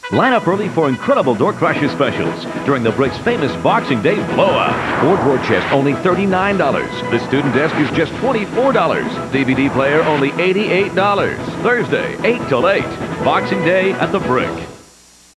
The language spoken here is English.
Line up early for incredible door crusher specials during the Brick's famous Boxing Day blowout. 4-drawer chest, only $39. The student desk is just $24. DVD player, only $88. Thursday, 8 till 8. Boxing Day at the Brick.